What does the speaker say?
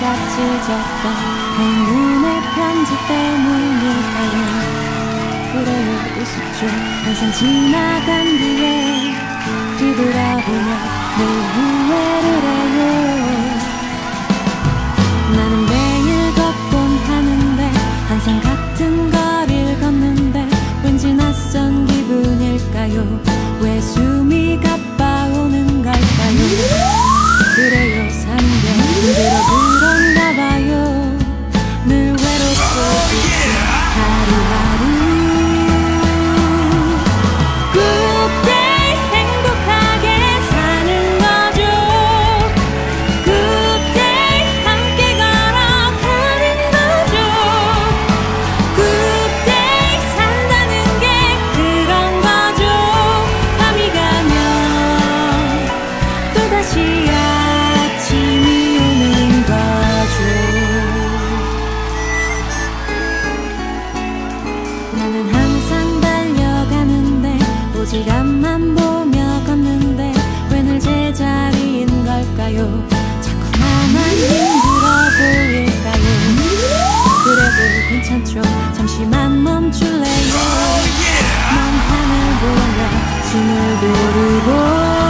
찢었던 내 눈의 편지 때문일까요? 그래요, 웃었죠. 항상 지나간 뒤에 뒤돌아보며 늘 후회를 해요. 나는 매일 걷곤 하는데 항상 같은 거리를 걷는데 왠지 낯선 기분일까요? 왜 숨이 가빠오는 걸까요? 그래요, 사는 게 힘들어 그런가 봐요. 늘 외롭고 싶은 하루하루. 나는 항상 달려가는데 오직 앞만 보며 걷는데 왜 늘 제자리인 걸까요? 자꾸 나만 힘들어 보일까요? 그래도 괜찮죠. 잠시만 멈출래요. 먼 하늘 보며 숨을 고르고